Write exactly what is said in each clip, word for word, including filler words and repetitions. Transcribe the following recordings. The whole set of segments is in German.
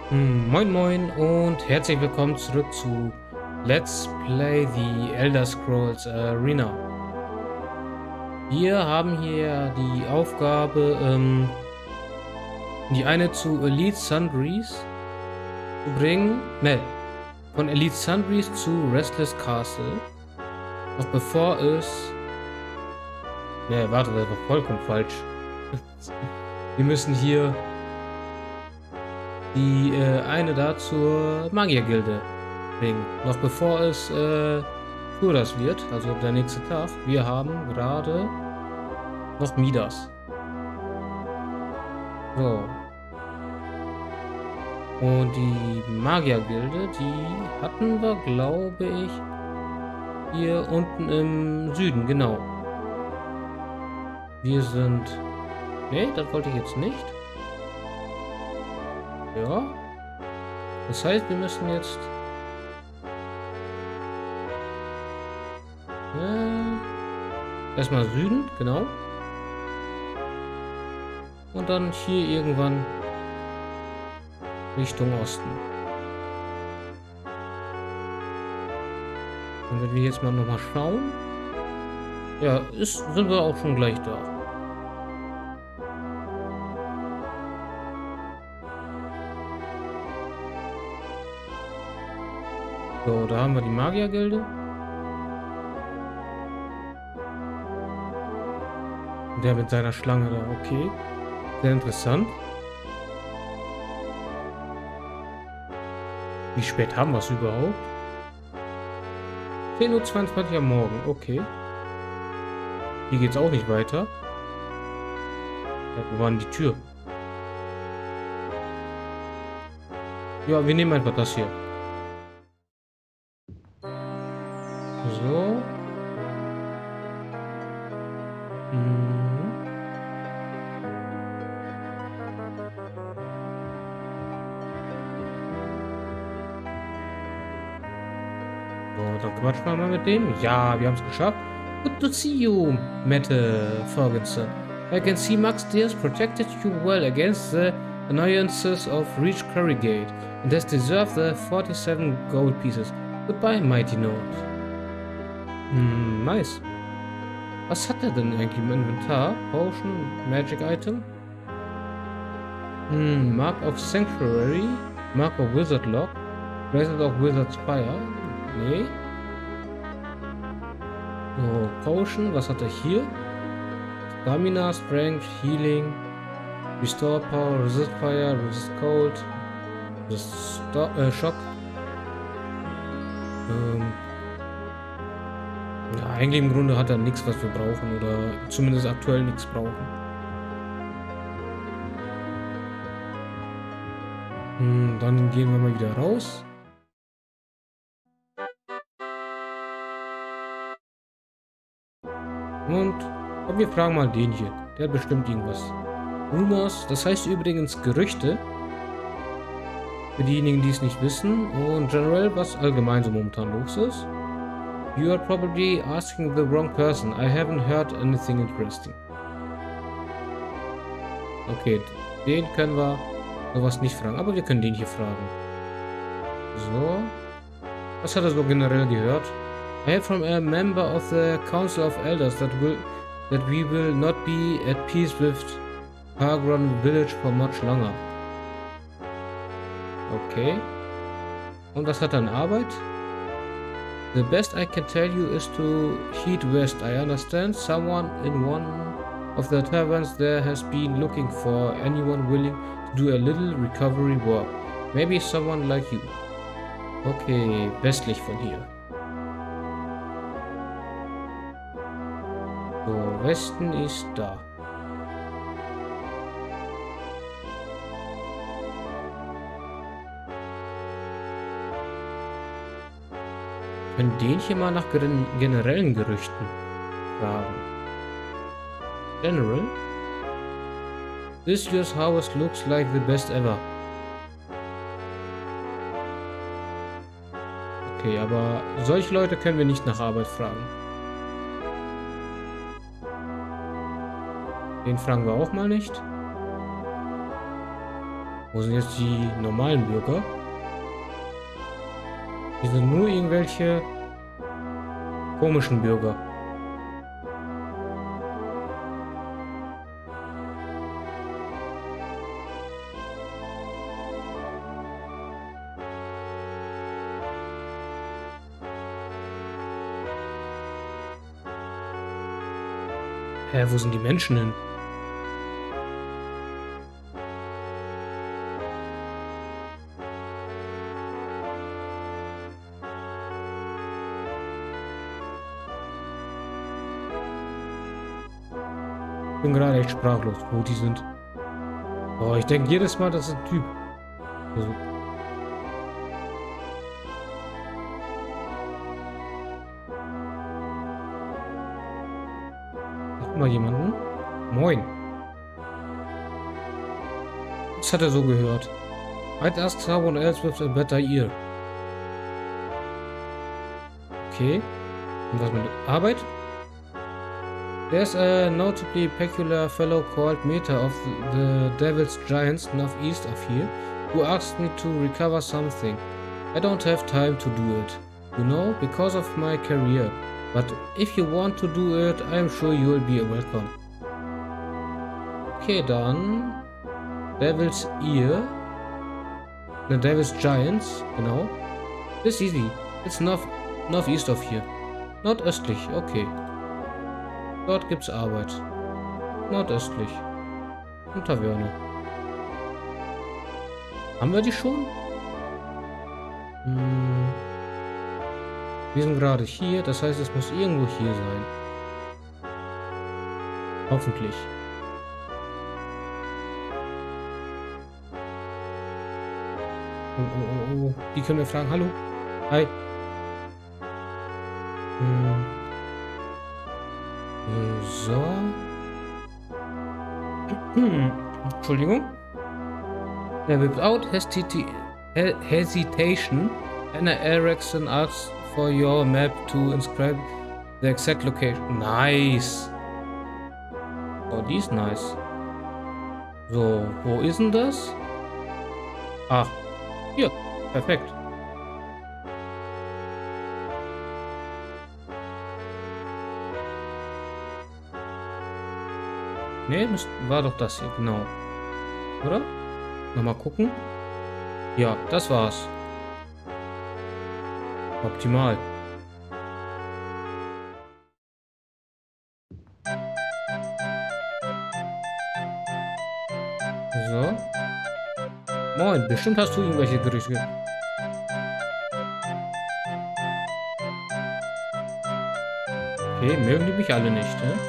Hm, Moin Moin und herzlich willkommen zurück zu Let's Play The Elder Scrolls Arena. Wir haben hier die Aufgabe, ähm, die eine zu Elite Sundries zu bringen. Ne, von Elite Sundries zu Restless Castle. Noch bevor es... Ne, warte, das war vollkommen falsch. Wir müssen hier die äh, eine da zur Magiergilde bringen. Noch bevor es äh, das wird, also der nächste Tag. Wir haben gerade noch Midas. So. Und die Magiergilde, die hatten wir, glaube ich, hier unten im Süden, genau. Wir sind... Ne, das wollte ich jetzt nicht. Ja. Das heißt, wir müssen jetzt... Äh, erstmal Süden, genau. Und dann hier irgendwann Richtung Osten. Und wenn wir jetzt mal nochmal schauen... Ja, ist, sind wir auch schon gleich da. So, da haben wir die Magiergilde. Der mit seiner Schlange da, okay. Sehr interessant. Wie spät haben wir es überhaupt? zehn Uhr zweiundzwanzig am Morgen, okay. Hier geht's auch nicht weiter. Ja, wo war denn die Tür? Ja, wir nehmen einfach das hier. So. Mhm. So, dann quatschen wir mal mit dem. Ja, wir haben es geschafft. Good to see you, Mette Ferguson. I can see Max Deers protected you well against the annoyances of Reach Currygate and has deserved the forty-seven gold pieces. Goodbye, Mighty Note. Hm, nice. Was hat er denn eigentlich im Inventar? Potion, Magic Item. Hm, Mark of Sanctuary, Mark of Wizard Lock, Bracelet of Wizard's Fire. Nee. So, Potion, was hat er hier? Stamina, Strength, Healing, Restore Power, Resist Fire, Resist Cold, Resist Sto äh, Shock. Ähm, ja, eigentlich im Grunde hat er nichts, was wir brauchen, oder zumindest aktuell nichts brauchen. Hm, dann gehen wir mal wieder raus. Und und wir fragen mal den hier. Der hat bestimmt irgendwas. Rumors, das heißt übrigens Gerüchte. Für diejenigen, die es nicht wissen. Und generell, was allgemein so momentan los ist. You are probably asking the wrong person. I haven't heard anything interesting. Okay, den können wir sowas nicht fragen. Aber wir können den hier fragen. So. Was hat er so generell gehört? I have from a member of the Council of Elders that will that we will not be at peace with Hargron Village for much longer. Okay. Und was hat er an Arbeit? The best I can tell you is to head west. I understand someone in one of the taverns there has been looking for anyone willing to do a little recovery work. Maybe someone like you. Okay, westlich von hier. So, Westen ist da. Wir können den hier mal nach generellen Gerüchten fragen. General? This year's harvest looks like the best ever. Okay, aber solche Leute können wir nicht nach Arbeit fragen. Den fragen wir auch mal nicht. Wo sind jetzt die normalen Bürger? Die sind nur irgendwelche komischen Bürger. Hä, wo sind die Menschen hin? Ich bin gerade echt sprachlos, wo die sind. Oh, ich denke jedes Mal, das ist ein Typ. Also. Hat mal jemanden? Moin. Das hat er so gehört. I'd ask someone else with a better ear. Okay. Und was mit Arbeit? There's a notably peculiar fellow called Meta of the Devil's Giants northeast of here, who asked me to recover something. I don't have time to do it, you know, because of my career. But if you want to do it, I'm sure you'll be welcome. Okay, dann Devil's Ear. The Devil's Giants, genau. It's easy. It's north northeast of here. Nordöstlich, okay. Dort gibt's Arbeit. Nordöstlich. Und Taverne. Haben wir die schon? Hm. Wir sind gerade hier, das heißt, es muss irgendwo hier sein. Hoffentlich. Oh, oh, oh, oh. Die können wir fragen. Hallo? Hi. Hm. So. Entschuldigung. Without hesita hesitation, Anna Erickson asks for your map to inscribe the exact location. Nice. Oh, die ist nice. So, wo ist denn das? Ah, hier. Perfekt. Ne, war doch das hier, genau. Oder? Nochmal gucken. Ja, das war's. Optimal. So. Moin, bestimmt hast du irgendwelche Gerüchte. Okay, mögen die mich alle nicht, ne?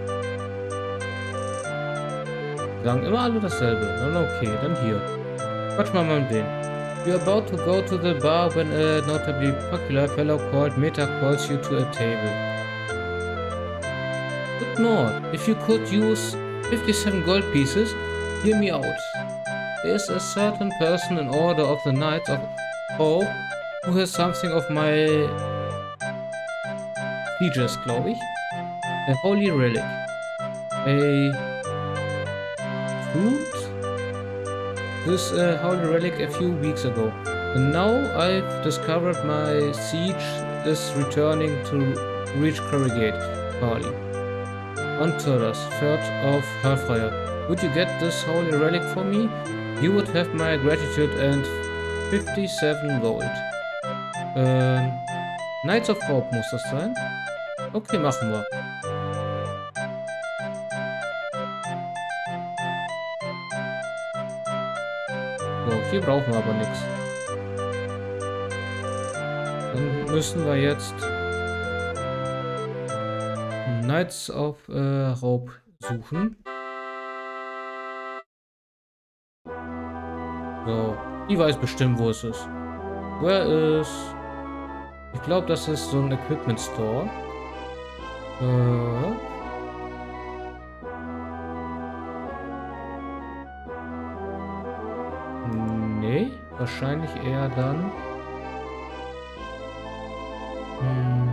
Sagen immer alle dasselbe. Dann okay, dann hier. Quatsch mal mal mit denen. You're about to go to the bar when a notably popular fellow called Meta calls you to a table. Good Lord, if you could use fifty-seven gold pieces, hear me out. There is a certain person in order of the Knights of O who has something of my features, glaube ich. A holy relic. A fruit? This uh, holy relic a few weeks ago. And now I've discovered my siege is returning to reach Corrugate Valley. On Turdas, third of Hellfire. Would you get this holy relic for me? You would have my gratitude and fifty-seven gold. Ähm, Knights of Hope muss das sein? Okay, machen wir. So, hier brauchen wir aber nichts. Dann müssen wir jetzt Knights of äh, Hope suchen. So, die weiß bestimmt, wo es ist. Where is... Ich glaube, das ist so ein Equipment Store. Äh... Nee, wahrscheinlich eher dann... Hm.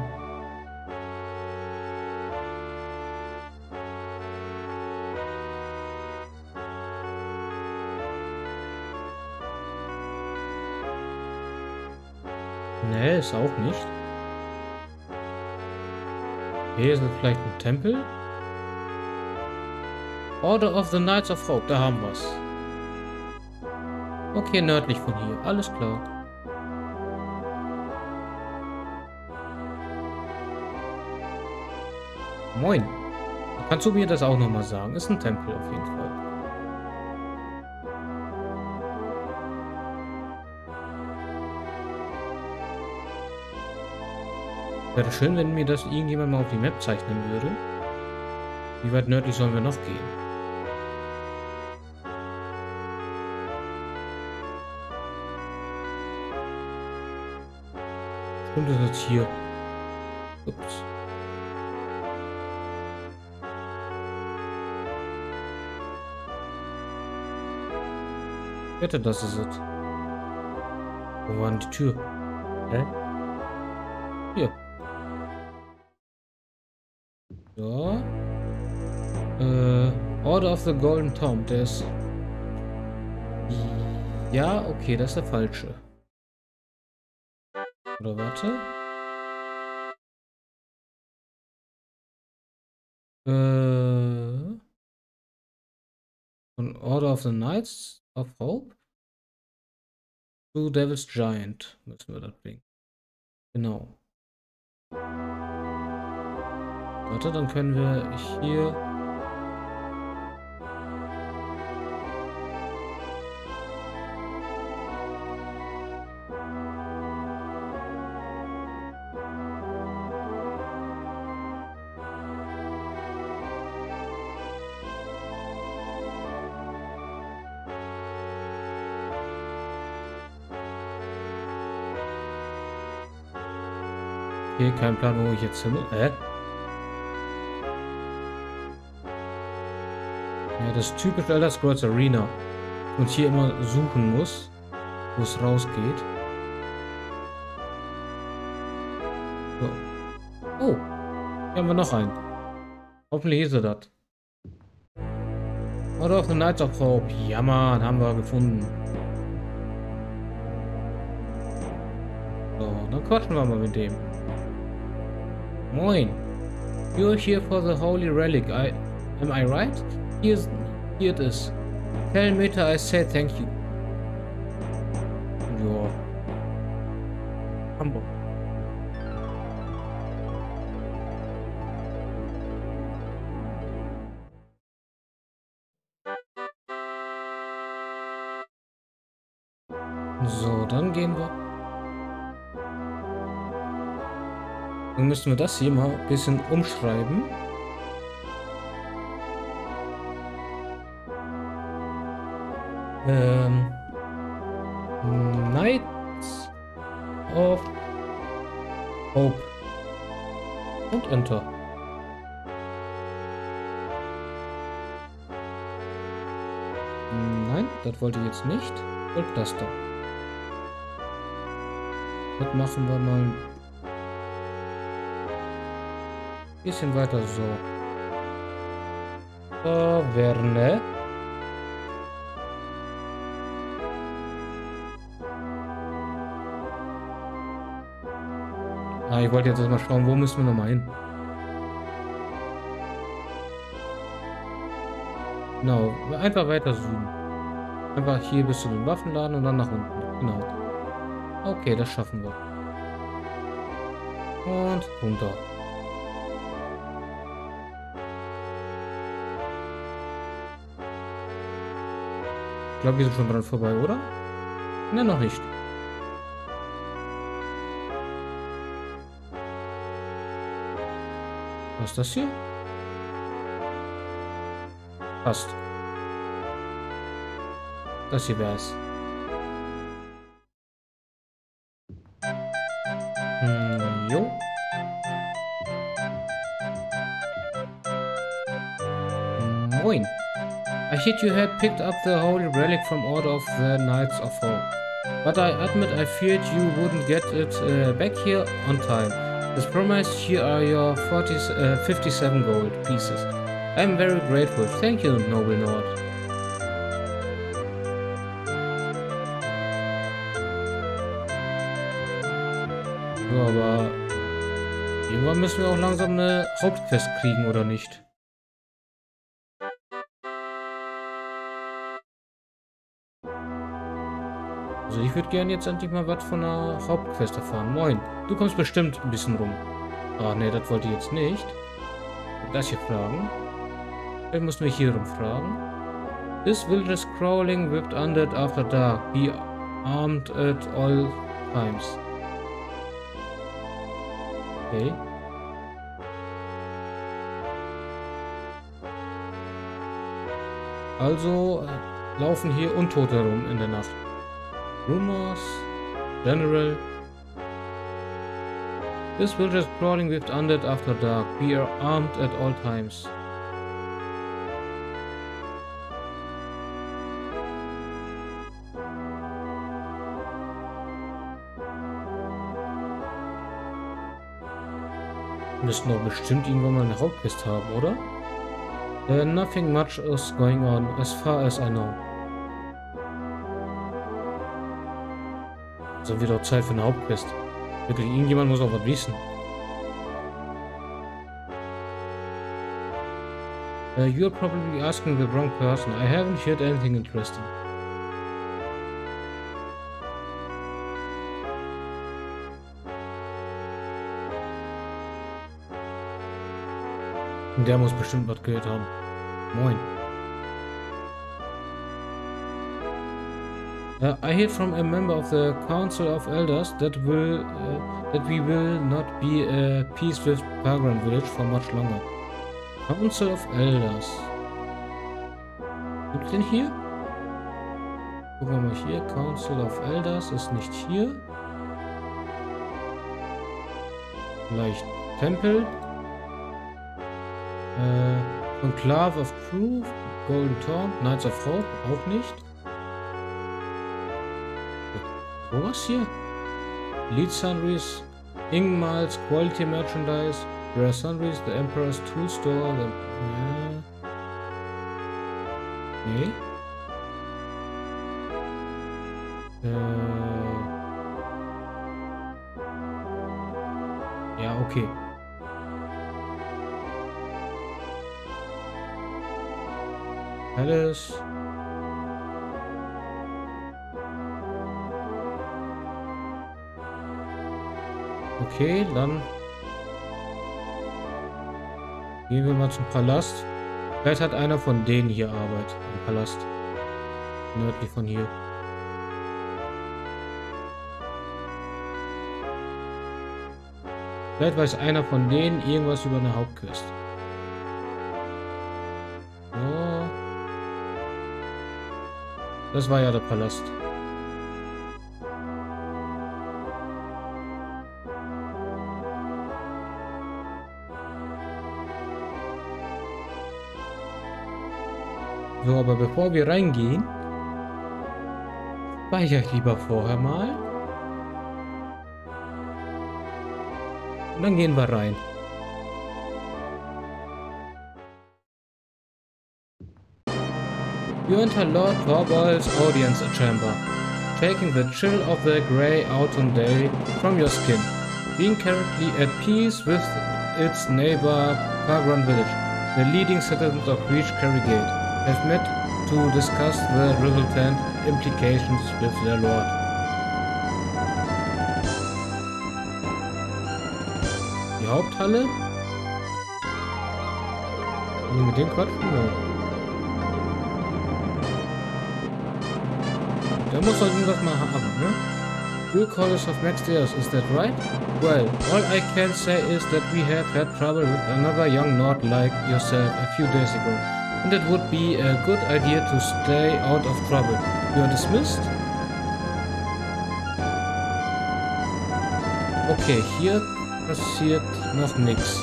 Ne, ist auch nicht. Hier ist es vielleicht ein Tempel. Order of the Knights of Hope, da haben wir's. Okay, nördlich von hier. Alles klar. Moin. Kannst du mir das auch nochmal sagen? Ist ein Tempel auf jeden Fall. Wäre schön, wenn mir das irgendjemand mal auf die Map zeichnen würde. Wie weit nördlich sollen wir noch gehen? Und das ist jetzt hier. Ups. Bitte, das ist es. Wo war denn die Tür? Hä? Hier. Ja. Äh, Order of the Golden Tomb, der ist... Ja, okay, das ist der falsche. Oder warte. Äh... Von Order of the Knights of Hope to Devil's Giant müssen wir das bringen. Genau. Warte, dann können wir hier... Hier kein Plan, wo ich jetzt hin muss. Hä? Ja, das ist typisch Elder Scrolls Arena. Und hier immer suchen muss, wo es rausgeht. So. Oh, hier haben wir noch einen. Hoffentlich ist er das. Order of the Knights of Hope. Ja, Mann, haben wir gefunden. So, dann quatschen wir mal mit dem. Moin. You're here for the holy relic. I am I right? Here's here it is. Tell Meta I say thank you. Ja. Hamburg. So, dann gehen wir. Dann müssen wir das hier mal ein bisschen umschreiben. Ähm, Knights of Hope. Und Enter. Nein, das wollte ich jetzt nicht. Und das da. Das machen wir mal ein bisschen weiter so. Taverne. Ah, ich wollte jetzt erstmal schauen, wo müssen wir nochmal hin. Genau, einfach weiter zoomen. Einfach hier bis zu den Waffenladen und dann nach unten. Genau. Okay, das schaffen wir. Und runter. Ich glaube, wir sind schon dran vorbei, oder? Ne, noch nicht. Was ist das hier? Passt. Das hier wäre es. Hm, jo. Moin. I heard you had picked up the holy relic from Order of the Knights of Hope. But I admit I feared you wouldn't get it uh, back here on time. As promised, here are your forty, uh, fifty-seven gold pieces. I am very grateful. Thank you, noble Nord. So, aber irgendwann müssen wir auch langsam eine Hauptquest kriegen, oder nicht? Also ich würde gerne jetzt endlich mal was von der Hauptquest erfahren. Moin, du kommst bestimmt ein bisschen rum. Ach nee, das wollte ich jetzt nicht. Das hier fragen. Vielleicht mussten wir hier rumfragen. This village is crawling with undead after dark. Be armed at all times. Okay. Also äh, laufen hier Untote herum in der Nacht. Rumors, General. This village is crawling with undead after dark. Be armed at all times. Wir müssten doch bestimmt irgendwann mal eine Hauptquest haben, oder? Uh, nothing much is going on, as far as I know. Also wird auch Zeit für eine Hauptquest. Wirklich, irgendjemand muss auch was wissen. Uh, you're probably asking the wrong person. I haven't heard anything interesting. Der muss bestimmt was gehört haben. Moin. Uh, I heard from a member of the Council of Elders that will uh, that we will not be at peace with Pagram Village for much longer. Council of Elders. Gibt es den hier? Gucken wir mal hier. Council of Elders ist nicht hier. Vielleicht Tempel. Äh, Conclave of Truth, Golden Tomb, Knights of Hope, auch nicht. So was hier? Lead Sundries, Ingmals, Quality Merchandise, Rare Sundries, The Emperor's Tool Store, the, äh, nee. Äh, ja, okay. Alles. Okay, dann gehen wir mal zum Palast. Vielleicht hat einer von denen hier Arbeit im Palast. Nördlich von hier. Vielleicht weiß einer von denen irgendwas über eine Hauptquest. Das war ja der Palast. So, aber bevor wir reingehen, speichere ich lieber vorher mal. Und dann gehen wir rein. You enter Lord Torvald's audience chamber, taking the chill of the grey autumn day from your skin, being currently at peace with its neighbor Pagram Village. The leading citizens of Reach Carrigate have met to discuss the resultant implications with their lord. Die Haupthalle? Und mit dem quatschen? Ja. Der muss doch irgendwas mal haben, ne? You're College of Maxdeus, is that right? Well, all I can say is that we have had trouble with another young Nord like yourself a few days ago, and it would be a good idea to stay out of trouble. You are dismissed? Okay, hier passiert noch nichts.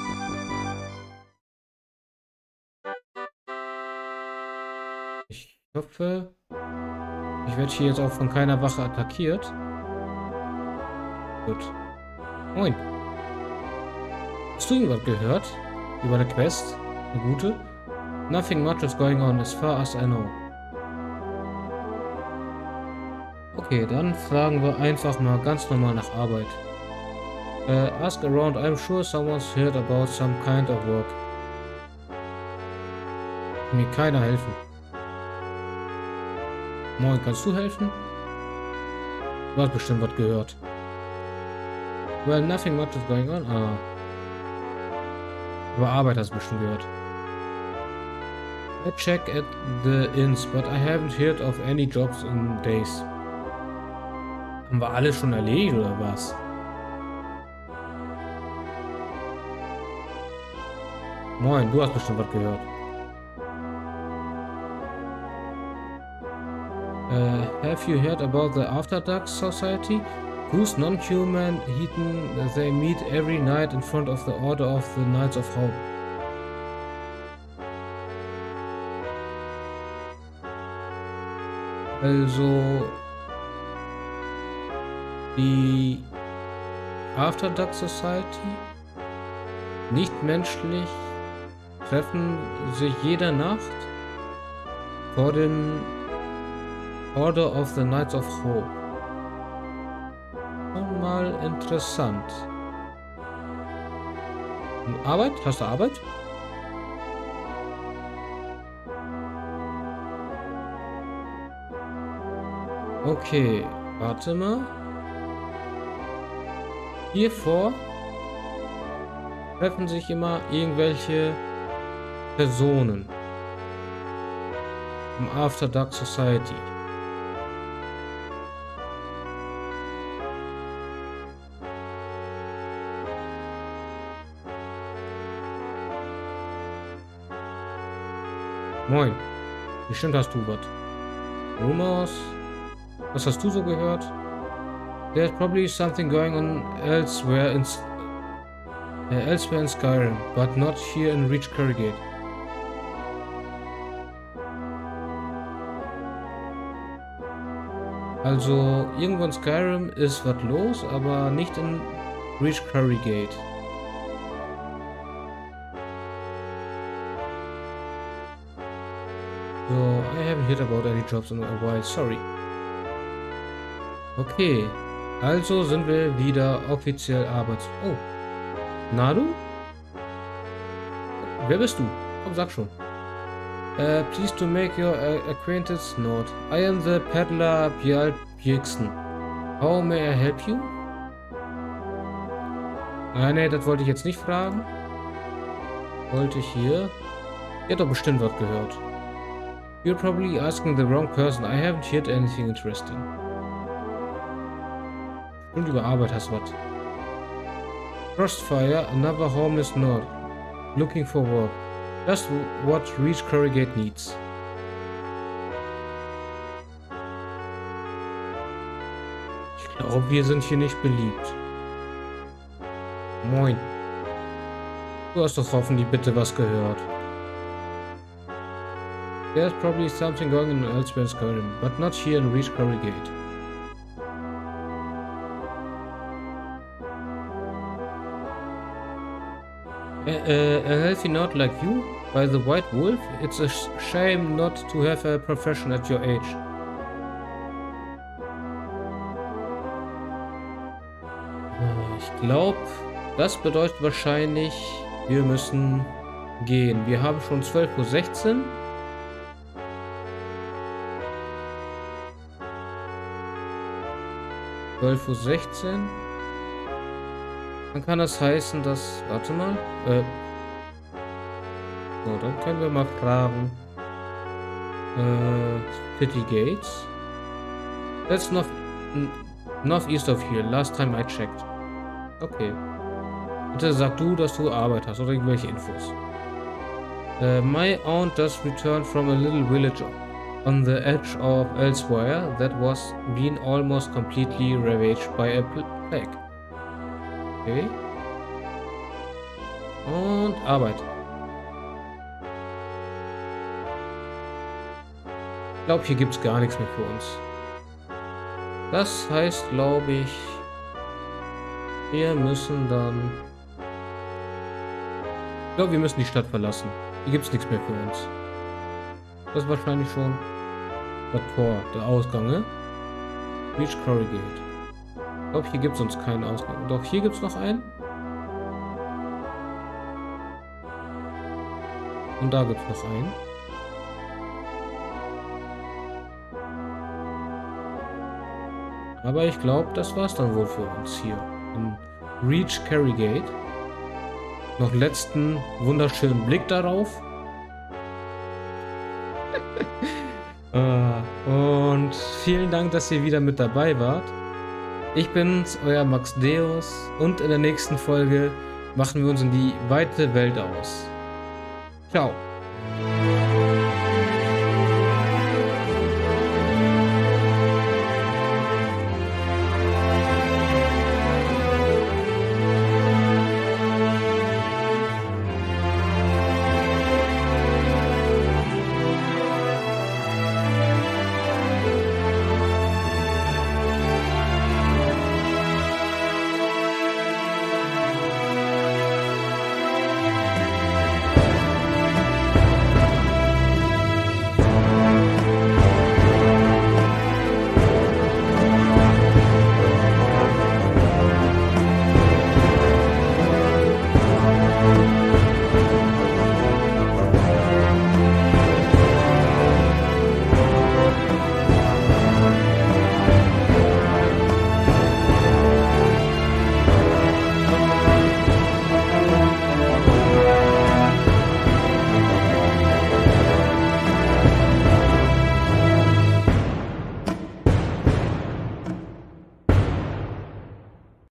Ich hoffe... Ich werde hier jetzt auch von keiner Wache attackiert. Gut. Moin. Hast du irgendwas gehört? Über eine Quest? Eine gute? Nothing much is going on as far as I know. Okay, dann fragen wir einfach mal ganz normal nach Arbeit. Uh, ask around. I'm sure someone's heard about some kind of work. Mir keiner helfen. Moin, kannst du helfen? Du hast bestimmt was gehört. Well, nothing much is going on. Ah. Über Arbeit hast du bestimmt gehört. I check at the inns, but I haven't heard of any jobs in days. Haben wir alle schon erledigt oder was? Moin, du hast bestimmt was gehört. Uh, have you heard about the After Dark Society? Whose non-human heathen they meet every night in front of the Order of the Knights of Hope. Also die After Dark Society, nicht menschlich, treffen sich jede Nacht vor dem Order of the Knights of Hope. Schon mal interessant. Und Arbeit? Hast du Arbeit? Okay, warte mal. Hier vor treffen sich immer irgendwelche Personen im After Dark Society. Moin. Bestimmt hast du was. Rumors. Was hast du so gehört? There's probably something going on elsewhere in uh, elsewhere in Skyrim, but not here in Reach Corrugate. Also irgendwo in Skyrim ist was los, aber nicht in Reach Corrugate. So, I haven't heard about any jobs in a while, sorry. Okay, also sind wir wieder offiziell arbeits... Oh, Nadu? Wer bist du? Komm, sag schon. Uh, please to make your uh, acquaintance note. I am the peddler Bjal Björksen. How may I help you? Ah, nee, das wollte ich jetzt nicht fragen. Wollte ich hier... Ihr habt doch bestimmt was gehört. You're probably asking the wrong person. I haven't heard anything interesting. Und über Arbeit hast was. Frostfire, another homeless nerd. Looking for work. Just what Reach Corrugate needs. Ich glaube, wir sind hier nicht beliebt. Moin. Du hast doch hoffentlich bitte was gehört. There's probably something going on elsewhere in Skyrim, but not here in Reach Corrugate. A, a, a healthy nerd like you, by the White Wolf, it's a sh shame not to have a profession at your age. Ich glaube, das bedeutet wahrscheinlich, wir müssen gehen. Wir haben schon zwölf Uhr sechzehn. zwölf Uhr sechzehn. Dann kann das heißen, dass... Warte mal. Äh, so, dann können wir mal fragen. Äh, City Gates. That's north, northeast of here. Last time I checked. Okay. Bitte sag du, dass du Arbeit hast oder irgendwelche Infos. Uh, my aunt just returned from a little village on the edge of Elsewhere that was being almost completely ravaged by a plague. Okay. Und Arbeit. Ich glaube, hier gibt es gar nichts mehr für uns. Das heißt, glaube ich, wir müssen dann... Ich glaube, wir müssen die Stadt verlassen. Hier gibt es nichts mehr für uns. Das ist wahrscheinlich schon das Tor, der Ausgang, ne? Reach Corrugate. Ich glaube, hier gibt es uns keinen Ausgang. Doch, hier gibt es noch einen. Und da gibt es noch einen. Aber ich glaube, das war es dann wohl für uns hier. In Reach Carrygate. Noch einen letzten wunderschönen Blick darauf. uh, und vielen Dank, dass ihr wieder mit dabei wart. Ich bin's, euer Max Deus. Und in der nächsten Folge machen wir uns in die weite Welt aus. Ciao.